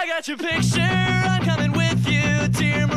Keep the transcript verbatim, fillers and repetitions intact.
I got your picture, I'm coming with you to your